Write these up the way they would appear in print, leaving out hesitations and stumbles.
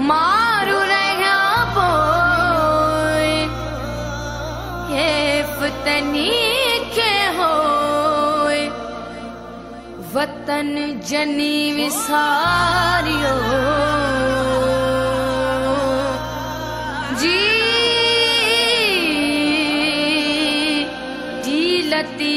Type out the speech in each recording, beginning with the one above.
मारू रहा पोए हे फतनी के होए वतन जनी विसारियो जी लती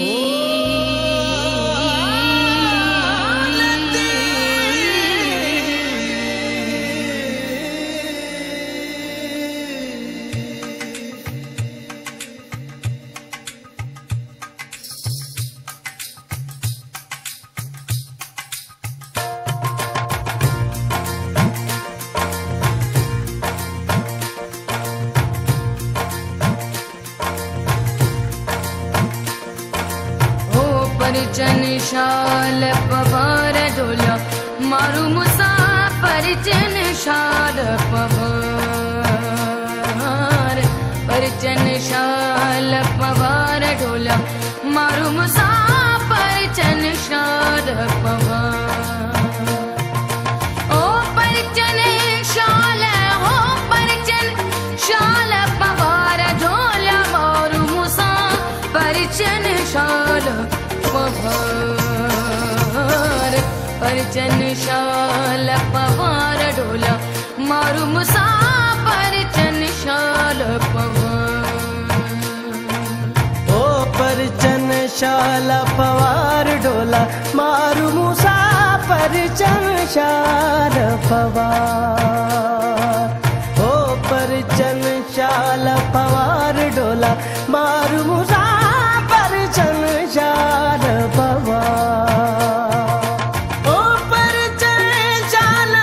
परिचन शाल पवार डोला मारू मुसाफर चन शाल पवार परिचन शाल पवार डोला मारू मुसाफर चन शाल पवार ओ परिचन शाल हो परिचन शाल पवार डोला मारू मुसाफर चन शाल पवार परिचन शाल पवार डोला मारू मुसाफर चन शाल पवार ओ परिचन शाल पवार डोला मारू मुसाफर चन शाल पवार ओ परिचन शाल पवार डोला मारू मुसाफर चन शाल पवार ओ परिचन शाल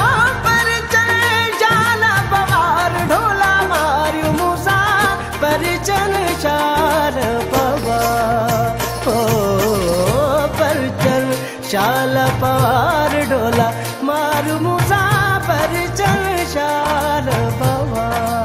पवार ढोला मारू मुसाफर चन शाल पवार ओ परिचन शाल पवार ढोला मारू मुसाफर चन शाल पवार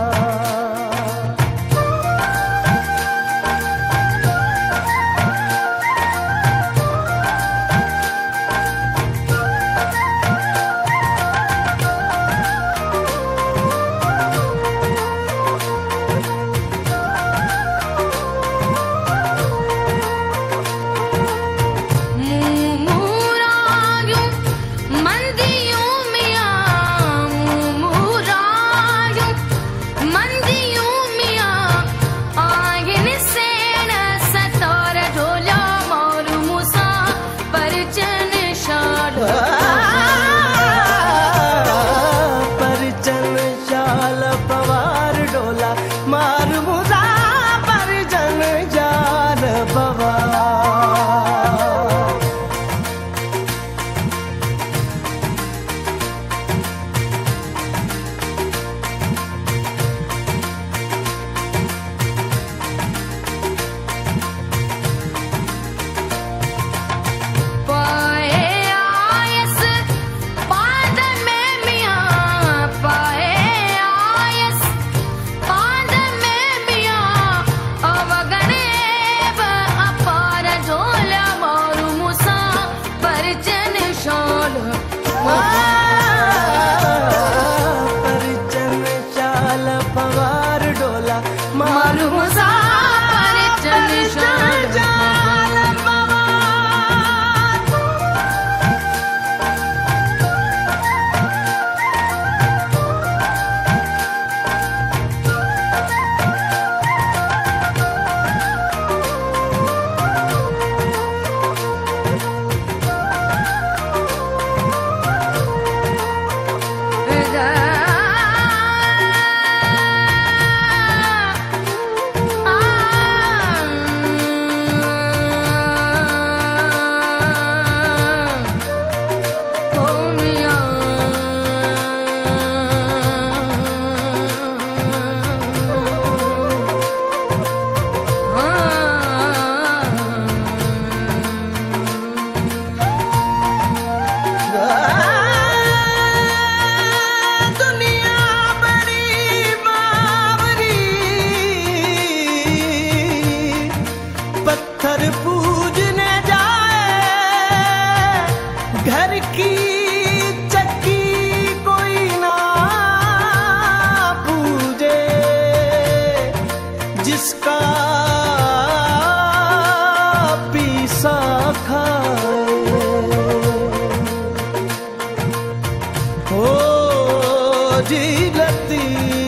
मंदियों में जी लती